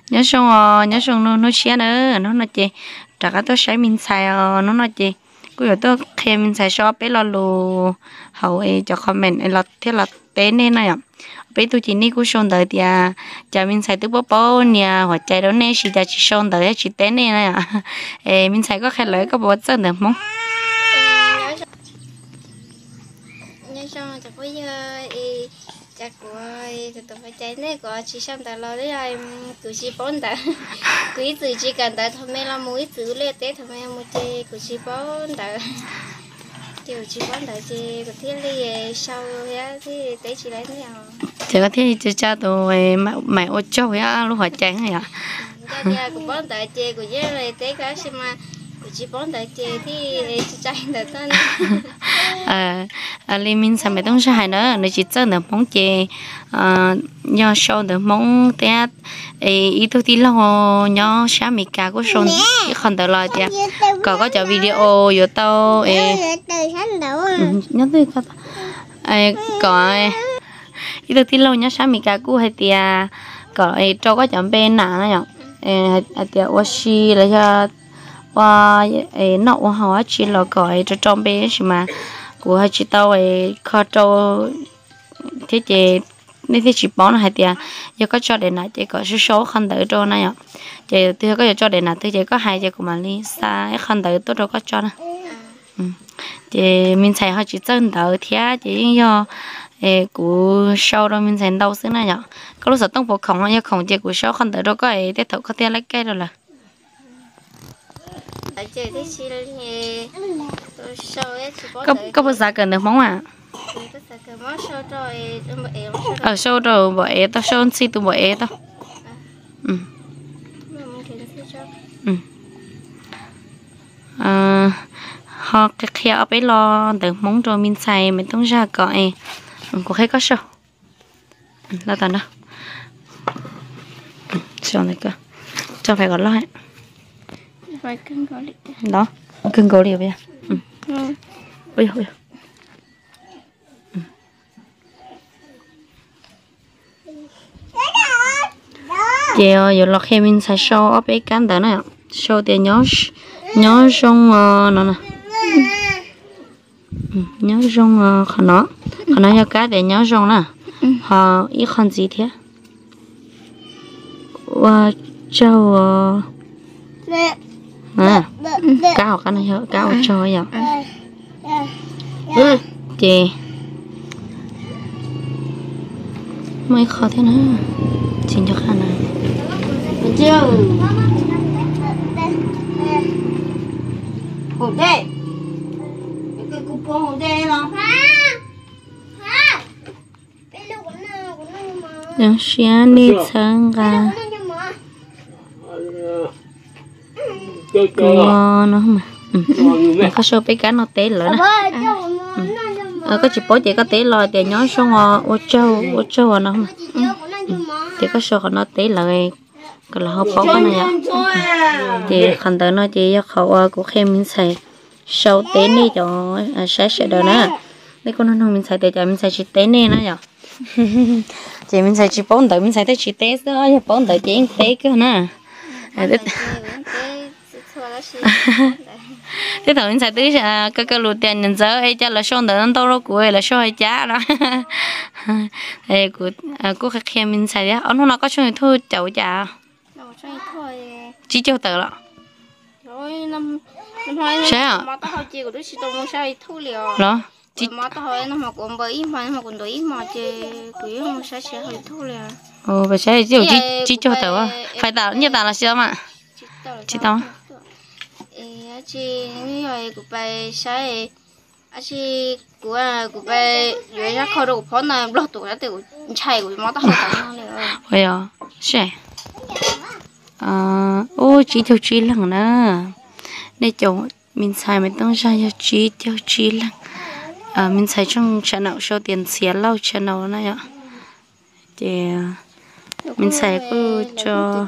nhớ xong nó xé nữa nó chị trả cái tôi sẽ mình xài nó chị cứ tôi khi mình xài shop bé lo lù hậu ấy cho comment ấy là thế là té nên này ạ bé tôi chỉ ní cứ xong đời thì chả mình xài từ bố nè hoặc chạy đó nè chỉ xong đời chỉ té nên này ạ mình xài có khai lấy có bộ chân được không nhớ xong chắc bây giờ chắc của tụi phải chạy này có chỉ xong tại lo đấy rồi cứ chỉ bốn tại cứ từ chỉ cần tại thôi mấy là mũi từ lên tết thôi mấy mua chơi cứ chỉ bốn tại kiểu chỉ bốn tại chơi có thiết li sau á thì tết chỉ lấy nào chỉ có thiết chỉ cho tụi mày ô châu á lúc họ chạy này ạ cái nhà của bốn tại chơi của dưới này tết cái xem mà chỉ bốn tại chơi thì chỉ chạy được thôi liên minh sản phẩm sai nữa nó chỉ chơi được món chè nhỏ show được món tết ý tôi tin là nhỏ sáng mì cá của sôn không được lời thì có cho video rồi tao nhớ tới có ý tôi tin là nhỏ sáng mì cá của hay thì có cho có chọn bên nào nhở thì oxy là cho và nọ họ chỉ là gọi cho trong bé mà của hai chị tao kho trâu thế chị nên thế chị bón hai tiền giờ có cho để nào chị có số không đợi trâu này ạ chị tôi có cho để nào tôi chỉ có hai chị của mình đi xa không đợi tôi đâu có cho nữa chị mình xài họ chỉ chân đợi thế chị do của sau đó mình xài đâu xứ này nhở có lúc sợ tông bộ khổng hay khổng chị của số không đợi đâu có thế thầu có tiền lấy cây rồi là có bao giờ cần được món à ở show rồi bỏ é tao show xí tụi bỏ é tao họ cái khéo bé lo được món rồi mình xài mìnhต้องra gọi có hay có show là tao đó show này cơ cho phải gọi lo ấy phải cân gỗ đi đó cân gỗ đi bây giờ bây giờ giờ giờ lọt khi mình xài show ở bên cạnh đó nè show tiền nhớ xong nó nè nhớ xong khăn nó cho cá để nhớ xong nè họ ít khăn gì thế và châu cá học cái này cá học cho vậy chị mấy khó thế nữa xin cho khăn này chưa hổ đây cái cục hổ đây nó yang xian đi sang cả nó mà có số bé cá nó té lỡ nè có chỉ bố chị có té lò thì nhớ số ô châu nó mà thì có số nó té lại còn là hộp bóng cái này ạ thì khăn tới nó chỉ khẩu của khem mình xài sâu té đi cho sẽ đồ nữa mấy con nó mình xài để cho mình xài chỉ té nè nó nhở chị mình xài chỉ bóng tới mình xài tới chỉ té thôi bóng tới chỉ té cơ nè thế thôi mình xài tới cái lụt tiền nhận giờ ấy cho là xong tới nó đâu của là xong hay giá đó ấy của khách hàng mình xài đó ông nó có xong thôi chậu chả chỉ cho tờ lọ rồi năm hai mà tao chỉ của đứa chị tôi muốn sai thu liều đó chị mà tao hỏi nó mà còn bởi mà còn đối mà chị cứ không sai sẽ hơi thu liều vậy sẽ chỉ cho tờ phải tạo như tạo là sao mà chị tao chị như của bài sai chị của bài rồi ra khâu đầu phun này lọt tụi nó tự chạy của mà tao hỏi tao liều vậy à sẽ ô chỉ theo chi lần nữa để chỗ mình xài mìnhต้องsai cho chỉ theo chi lần mình xài trong channel show tiền xé lâu channel này ạ thì mình xài cứ cho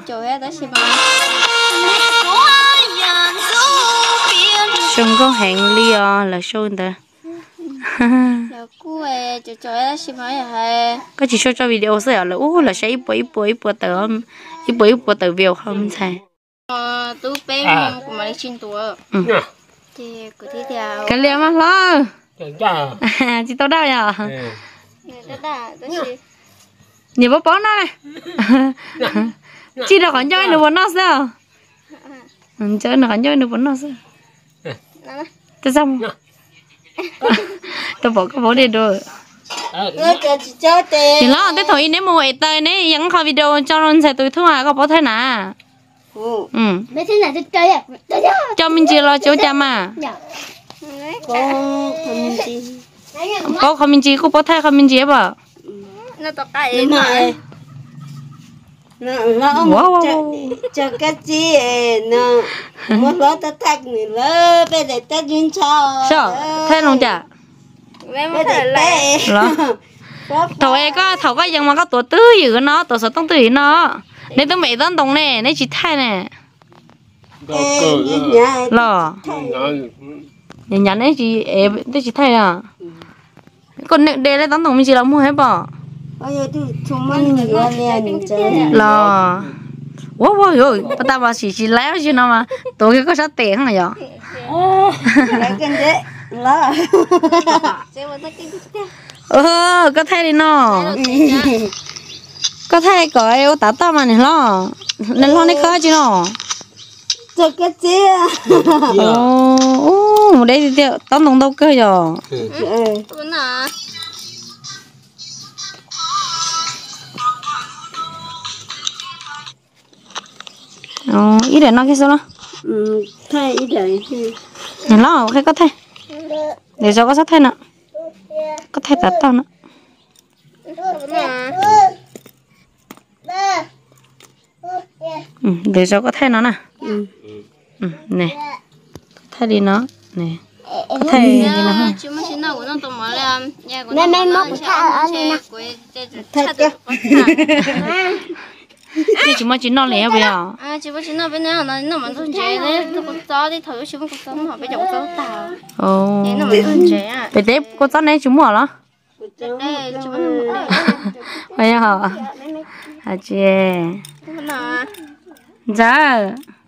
xong có hẹn lia là show người ta giờ cú cho là xí mấy à có chỉ cho video sẽ là là sẽ ít bữa tờ video không sai tú bé của mà chín tuổi thì cứ đi theo cái liam á lo chị tao đâu nhở nhiều bố nó này chị đâu còn chơi nữa bố nó sao chơi nó còn chơi nữa bố nó sao tôi xong tôi bỏ cái bố đi rồi thì nó tới thôi nếu mua tới nếu vẫn coi video cho nó sẽ tôi thu hà có bố thế nào mấy thế này chơi à cho mình chỉ lo chỗ cha mà có không mình chỉ có bố thay không mình chỉ bảo nó to cái mà nó cho cái gì nó một lọ ta thắc nữa bây giờ ta dính cho sao thay lòng chả bây giờ lại thầu có dân mà có tổ tư gì của nó tổ số tông tư nó nên tôi mấy tấn đồng này nên chỉ thay nè lo nhà này chỉ thay à còn để lại tấn đồng mình chỉ làm mua hết bỏ lo wow rồi bắt đầu bảo chỉ lấy chứ nó mà tôi cái có sao tiền hả vậy có thay đi nó có thay coi ô tao tao mà này lo nên lo này khó chứ nó cho cái gì một đây thì tao nông đâu cơ rồi ít để nó cái sao nó thay ít để nó cái có thay để cho có sắp thay nữa có thay tao tao nữa để cho có thay nó nè nè thay đi nó nè thay đi nó ha nè nè nó cũng thì chúng mình chỉ nói lẽ bây giờ chỉ có chỉ nói bên này nó mà tôi chơi đấy tôi có cho đi thử chúng mình có sống họ bây giờ có tàu nó mà tôi chơi à để tiếp có cho này chúng mua đó đây chúng mình bây giờ hả chị dạ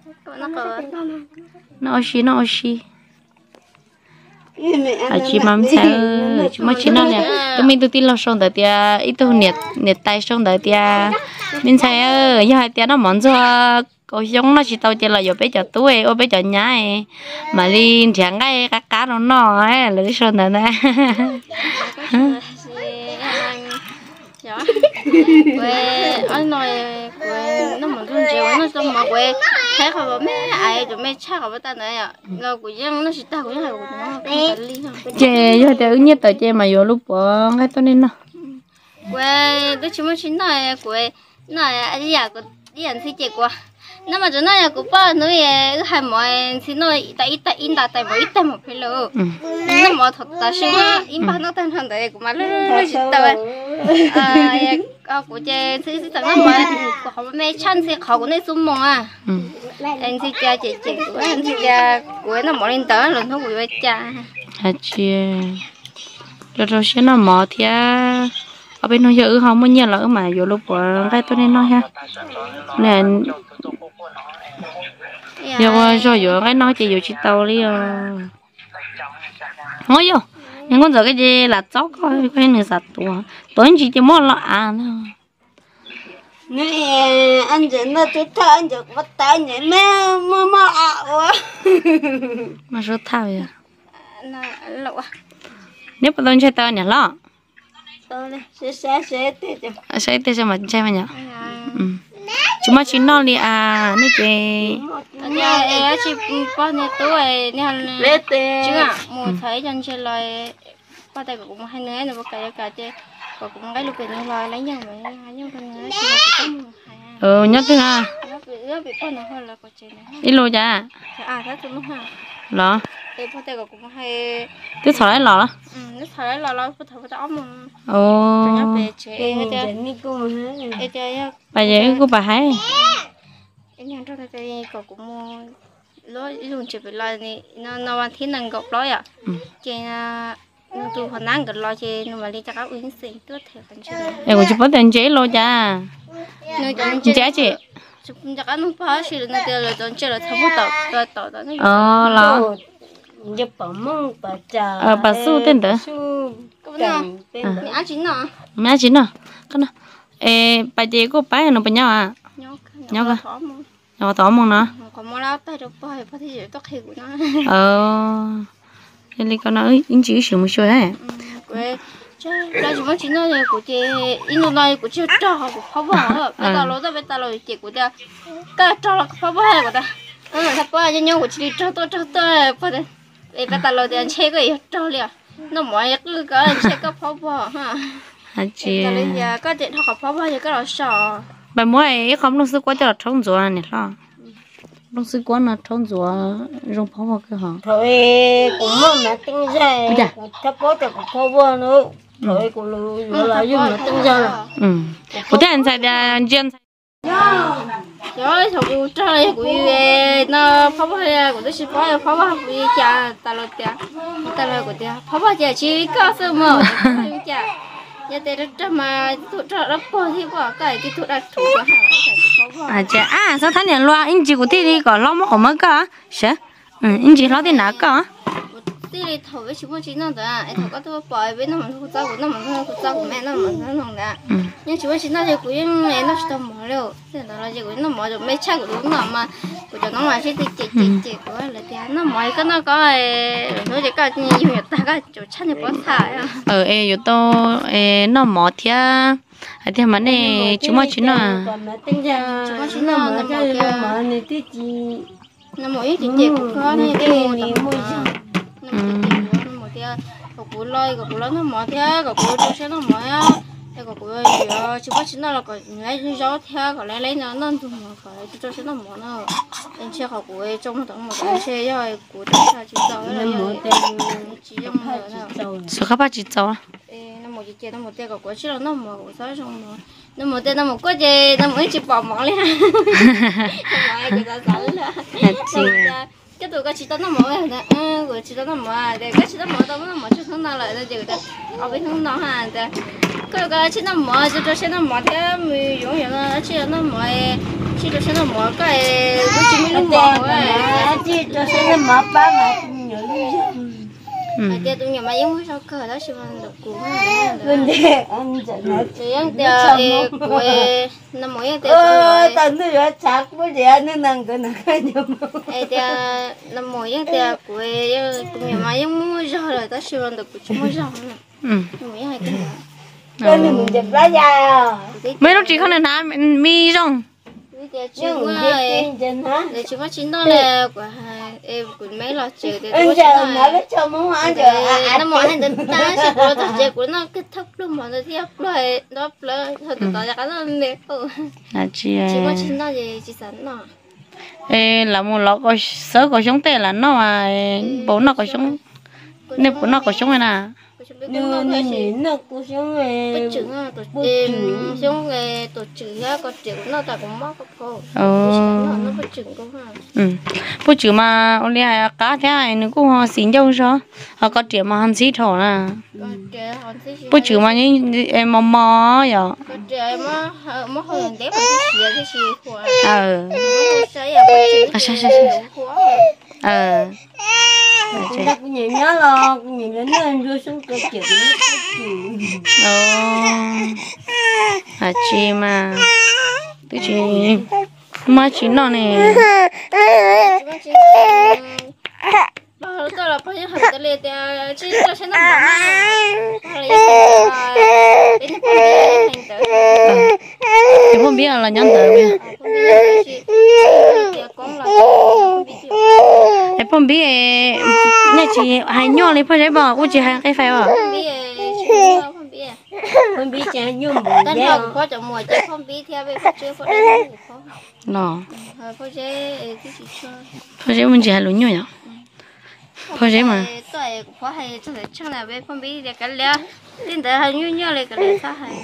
nó oxy chị mắm sao chúng mình chỉ nói nè tụi mình tự tin là xong tới tia ít tu nhiệt tay xong tới tia mình sai giờ hai tia nó món cho cô giống nó chỉ tao chỉ là giờ bé cho tuổi ô bé cho nhái mà đi chẳng cái cá nó ấy là đi xong tới nè quê anh nói quê nó mà tôi chơi nó xong mà quê thấy họ bảo mẹ ai rồi mẹ chắc họ ta này à rồi của dân nó chỉ ta của nó chơi giờ thì ứng nhất tới chơi mà vô lúc bỏ cái tôi nên nó quê tôi chỉ muốn xin nói quê nói anh già của đi ăn thì chơi qua nó mà chỗ này của ba nói hai mọi thì nói tại in tại mỗi tại một cái lô nó mà thật ta xin in ba nó tên thằng đấy của mà nó chỉ tao của chơi thì tao nó mà họ mẹ chăn thì họ cũng nên sung mông à anh thì cha chị của anh thì cha của nó mỗi lần tới lần thôi của cha hả chị rồi sẽ nó mò thì ở bên nó giờ không muốn nhiều lỡ mà vô lúc bỏ cái tôi nên nói ha nè giờ rồi cái nói chị vô chị tàu đi ngồi vô nhưng con giờ cái gì là chó coi cái này sạch tuổi tối chị chỉ muốn lo nè anh chỉ nó chút thôi anh chỉ bắt tay nhảy mẹ mà mà số thao vậy lộ nếu mà tôi chơi tao nhỉ lo sẽ thế cho mà chơi mà nhỉ chúng mà chỉ nói đi à nè chị nhà chị có nhà tuổi nè chứ à mua thấy chân chơi lại qua tay cũng hay nữa nữa cái chơi cũng cái lúc này lại lấy nhau vậy hai nhau con nữa nhớ thứ ha nó bị con nó hơi là có chơi này ít lô cha thế tụi nó ha lọ thì qua tay cũng hay cứ thổi lọ đó nó thổi lọ có thổi tao mà ồ bà vậy của bà hay em nhận ra cái cậu cũng mua lối luôn chụp lại này nó hoàn thiện năng gọc lối à cái tụ họ năng cái lo chơi nhưng mà đi chắc áo uống xịn tốt theo phần chơi em cũng chỉ bắt tiền chế lo cha nơi chọn chế chị chắc ăn không phải chỉ là nơi tiêu là chọn chơi là thấu tàu đó ờ là giúp bà mông bà trà bà su tên đó có nào mẹ ăn chín nào mẹ chín à cái nào bà chị có bán nó bên nhau à nhau cơ nhau tỏ mong nó còn mua lao tay đâu phải phải thì tóc hiệu của nó nên là con nói những chữ sử một số đấy quê ra chúng nó chín nó của chị in nó của chị trò của pháo bờ bây giờ lối ra bây giờ lối chị của ta cái trò là pháo bờ của ta thắp bờ cho nhau của chị trò tôi phải đấy bây giờ lối thì anh chơi cái trò liền nó mọi cứ cái chơi cái pháo bờ ha chị bây giờ cái điện thoại pháo bờ thì cái là sợ bà mua ấy không đông sư quá cho là trống rùa này lo đông sư quá là trống rùa rong pháo bờ cơ hả thôi cũng mà tinh ra thắp bó thì cũng pháo bờ nữa thôi cũng là dùng mà tinh ra là có thể anh xài ra gen rồi thằng trai của nó phá bờ của tôi chỉ phá bờ của cha ta lo của tia phá bờ cha chỉ có sơ mờ cha giờ tết đó mà tụi trọ nó bò thì bỏ cái tụi đặt thủ của à cha à sao thanh niên loa anh chị của thì đi có lo mất không mất cả sao anh chị lo thì nào cả tí đi thầu với chúng chị nó đó thầu có tôi bỏ với nó mà không sao của nó mà không sao của mẹ nó mà nó không đã nhưng chúng chị nó thì của em nó chỉ mỏ rồi thế là chỉ của nó mỏ rồi mấy cha của nó mà của cho nó mà chỉ chị của là thì nó mỏ cái nó có nó chỉ có nhiều ta cái chỗ chăn thì bỏ xài yếu tố nó mỏ thia thì mà này chúng nó nó mỗi chị cũng có những cái mùi có củ lôi có củ lớn nó mỏ theo có củ trâu xe nó mỏ á có củ gì chú bác chính là có lấy gió theo có lấy nó dùng có trâu xe nó mỏ nó em chơi có củ trong tổng một cái xe rồi củ trâu xe chỉ gió là chỉ trong nữa số các bác chỉ gió nó một chỉ nó một tia có củ chỉ là nó mỏ của sao trong mỏ nó một tia nó một cái gì nó mới chỉ bỏ mỏ lên mỏ người ta dẫn là cái tụi cái chị tao nó mở nè, của chị tao nó mở, để cái chị tao mở tao nó mở cho thằng nào lại nó chịu được, ở bên thằng nào hả, để cái chị nó mở cho chị nó mở thế mình dùng như là chị nó mở, chị cho chị nó mở cái chị mình nó mở cái, chị cho chị nó mở ba mà nhớ luôn để tụi nhà máy giống sao cờ đó chị mình được cũ luôn để ăn chợ chị ăn tiền của năm mỗi tiền tao nói là chắc bữa giờ nó nâng cái nhầm tiền năm mỗi tiền của tụi nhà máy giống mua rồi rồi ta chị mình được cũ mua rồi mỗi hai cái này mình chụp lá da mấy lúc chị không nên hả mi rong nhưng để chúng nó chín đó là của em của mấy lọ chè để tôi chờ nó cái cho muốn ăn rồi nó món này đến ta sẽ có thật chè của nó cái thấp luôn mà nó tiếp rồi đó rồi thôi tụi tao chắc nó đẹp là chị có chín đó gì chị sẵn nọ là một lọ có sớ có sống tệ là nó mà bố nó có sống nên bố nó có sống này nè nó cũng sống tổ chức à tổ sống về tổ chức á có chuyện nó ta cũng mắc cô nó có chuyện cũng ha bố chủ mà ông đi hay cá thế này nó cũng họ xin nhau sao họ có chuyện mà hắn xí thổ nè bố chủ mà như em mò vậy có chuyện mà hồi đẹp cái gì của chúng ta cũng nhìn nhớ lo cũng nhìn đến nơi đưa xuống cơ chịu à chị mà tự chị mà chị nó này bao giờ là bao nhiêu hồi tới lên chỉ cho xem nó thì không biết là nhắn tới em không biết nhà chị hay nhỏ lấy phải bỏ cô chị hay cái phải bỏ không biết chả nhung tân hồng có chồng mùa chứ không biết theo về phát chưa có đấy nó có chế cái gì cho có chế mình chỉ hay lớn nhỏ nhở có chế mà tôi có hay cho để chắc là về không biết để cái lẽ tin tới hay như nhau lại cái lẽ sao hay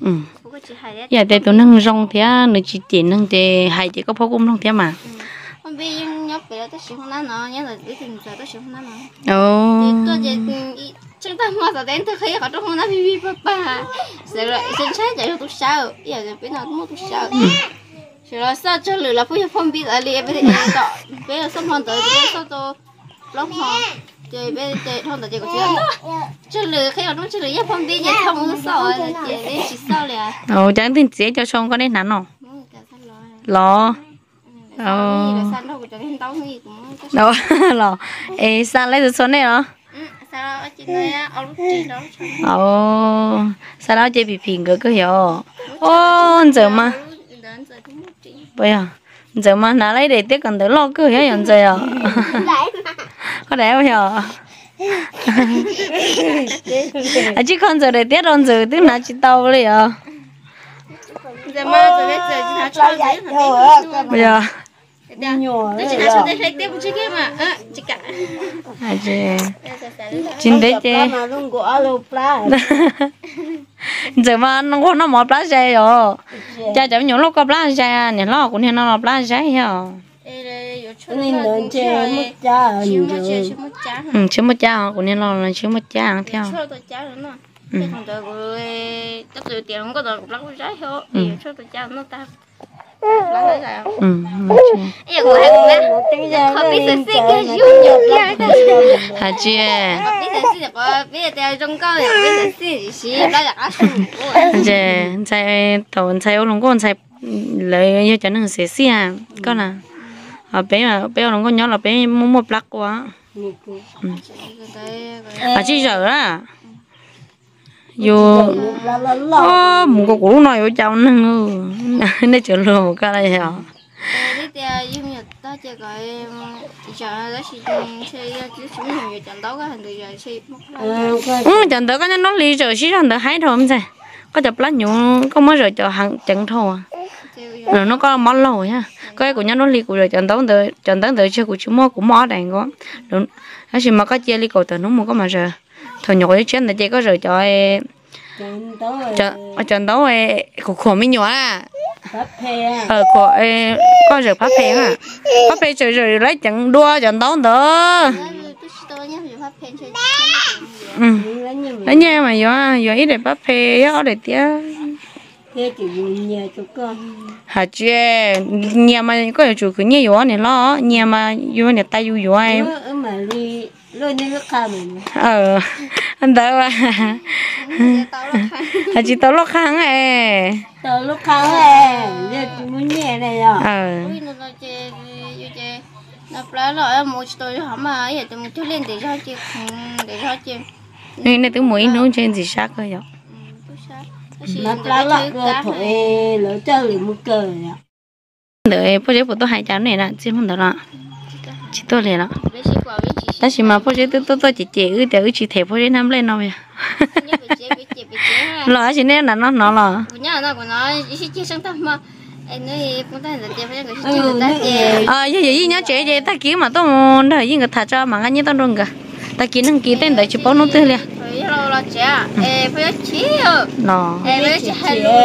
giờ để tụi nâng rong thế nữa chỉ tiền nâng để hay chỉ có phố cũng không thế mà không bây nhóc bé tôi xíu không nán nó nhớ là biết tình giờ tôi xíu không nán nó thì tôi chỉ chúng ta mà giờ đến tôi thấy họ trong không nán bi ba rồi lại xin trái chạy tôi sao giờ biết nào cũng tôi sao rồi sao cho lừa là bây giờ phong bi ở liền bây giờ đó bây giờ xong hoàn tới bây giờ sao tôi lóc họ chơi bây giờ không tới chơi có chuyện đó cho lừa khi họ nó cho lừa nhá phong bi giờ không có sao chị đi chỉ sao liền chẳng tin chế cho xong có nên nắn không lo đâu lo san lấy từ số này đó sao đó chơi bị phiền cái hiểu giờ mà bây giờ mà拿来để tiếc còn tới lo cứ hiểu nhận giờ có đấy không hiểu chỉ còn giờ để tiếc còn giờ tức là chỉ tàuเลยà giờ mà giờ đấy giờ nó cho đấy bây giờ tôi chỉ nói cho thấy tiếp một chiếc kia mà chỉ cả chính đấy chứ giờ mà nó có nó mỏ plá xe rồi cha chấm nhổ lúc có plá xe nhỉ lo cũng hiện nó là plá xe hiểu chứ một cha cũng nên lo là chứ một cha theo không được rồi tất cả tiền không có được lắc trái hết thì cho tôi cha nó ta lắc đấy là giờ của hai con bé không biết sự gì cái dùng nhiều kia hả chị không biết sự gì có biết là trong câu là biết sự gì xí đó là cái số chị chạy tàu chạy ô long con chạy lấy như cho nên sẽ xí à con à bé ô long con nhỏ là bé muốn một lắc quá chỉ giờ á vô một cái củ này ở trong nó chịu luôn một cái này hả? Đi dùng nhật đó chơi gọi chờ đó thì chơi chứ chúng mình trận đấu cái hình thì giờ chơi trận đấu cái nó lý rồi xí trận đấu hay thôi không sao có chụp lá nhũ có mới rồi chờ hàng trận thôi rồi nó có món lâu ha cái của nó lý của rồi trận đấu tới chơi của chúng mua cũng món này có đúng nó chỉ mà có chơi lý cầu từ nó mua có mà giờ thôi nhỏ cái chuyện này chơi có rồi cho trận đấu của mình nhỏ à của có rồi phát phèn à phát phèn rồi lấy trận đua trận đấu nữa lấy nha mà giờ ít để phát phèn ở để tía hả chứ nhà mà có chủ cứ nhiều quá này lo nhà mà vô này tay vô ai anh tới à chỉ tao lúc kháng ấy giờ chỉ muốn nhẹ này à nó phải là một tôi hả mà vậy tôi muốn cho lên để cho chị nên này tôi muốn nấu trên gì sắc thôi vậy nó phải là cái thôi lỡ chơi liền một cờ nè đợi bây giờ tôi hai cháu này nè chứ không được nè chỉ tôi liền nè ta chỉ mà bây giờ tôi chỉ chỉ thể bây giờ nắm lên đâu vậy lo chỉ nên là nó lo nhá nó của nó chỉ sang tâm mà em nói cũng ta là chơi bây giờ cái gì nhá chế ta kiếm mà tôi muốn đợi những cái thà cho mà anh như tao luôn cả ta kiếm thằng kia tên đợi chụp bao nốt thôi liền lo chế bây giờ chỉ nó bây giờ chỉ hai lô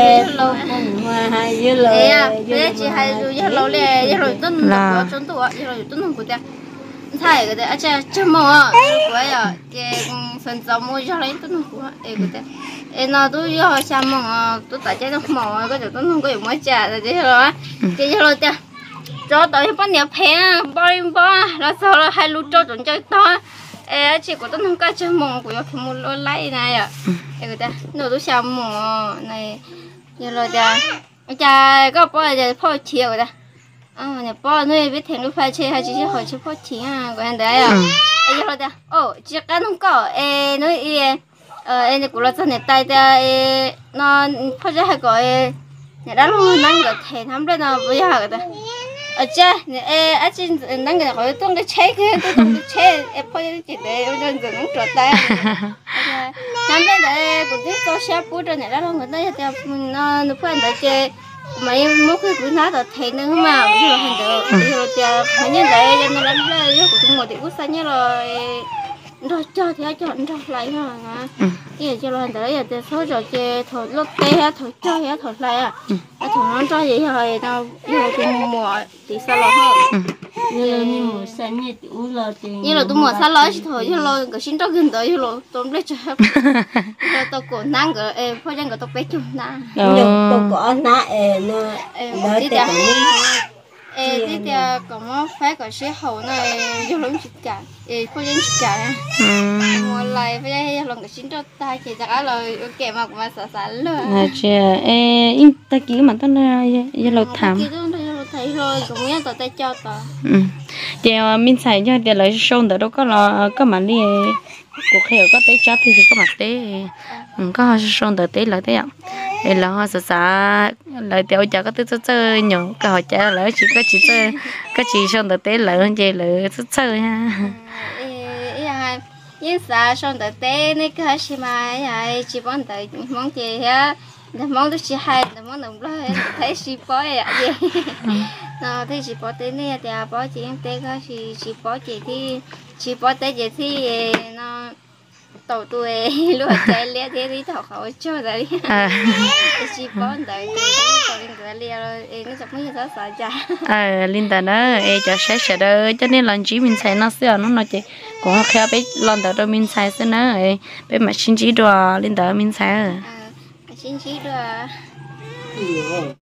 bây giờ chỉ hai lô liền giờ rồi tuần của tuần tuổi giờ rồi tuần của ta thay cái đấy à chứ mà cái à cái phần sau mua cho lấy tuần của cái đấy nó tôi giờ xem mà tôi tại chơi nó mò cái chỗ tuần không có gì mới trả rồi thế rồi cái giờ rồi ta cho tới bao nhiêu phen bao là sau là hai lô cho chuẩn chơi to chỉ có tuần không có chơi mò của cái mua lấy này à cái đấy nó tôi xem mò này giờ rồi ta có bao giờ phơi chiều rồi nhà bao nuôi biết thèm lúc phải chơi hay chỉ hỏi chơi phơi chiều à cái đấy à giờ rồi ta chỉ cái không có nuôi này cũng là cho này tay ta nó phơi ra hay gọi nhà đó luôn năng được thèm lắm đấy nó bây giờ cái chứ chứ năng cái gọi tôi cái chế tôi chế phơi chỉ để đơn giản nó trượt tay lắm đấy cũng biết tôi sẽ bút cho nhà đó luôn người ta nó phơi để chơi mấy mốt cái của nó là thèm nữa mà bây giờ hành được rồi giờ phải như vậy cho nó đánh lên của chúng một thì cũng xanh như rồi cho thì chọn cho lại mà cái cho lên tới giờ số rồi chơi thổi lót té thổi chơi thổi lại à thổi nó cho vậy rồi đâu giờ cái mùa thì sao lo hơn như một sáng như tủ lò tiền như là tôi mua salad lỡ thôi chứ lo cái xin cho gần tới chứ lo tôi lấy cho tôi cổ năng cái em phải rằng cái tôi bé chung na tôi có na nó đi theo đi theo có phải có xe hậu này vô lớn chụp cả phải lên chụp cả mua lại phải lần cái xin cho ta chỉ chắc là ok mà xả luôn chị in ta kỹ mà tao nói giờ lâu thảm thấy rồi cũng nhớ tao tay cho tao chị mình xài cho để lấy sông đó đâu có là có mà đi cuộc hẹo có té chót thì có mặt té có sông đó té lại té ạ để là họ xả lại tiêu cho cái thứ chơi nhỏ cái họ trả lại chỉ có chỉ chơi cái chỉ sông đó té lại hơn chơi lại chơi ha nhưng sao sông đó té này cái gì mà chỉ bọn tới món gì á món đó chỉ hay món đồng lợi thấy chỉ bỏ vậy nó thấy chỉ bỏ té này thì bỏ chỉ té cái chỉ bỏ chỉ bỏ té gì thì nó tàu tuổi lúc chạy lẹ thế thì thảo khẩu cho đấy chỉ bỏ tới tàu linh cái lẹ rồi nó chọc mấy cái sợ chả linh ta đó cho sẽ đó cho nên là chỉ mình xài nó xưa nó nói chị cũng khéo biết lần đầu mình xài xưa nó biết mà xin chỉ đồ linh ta mình xài xin chỉ đồ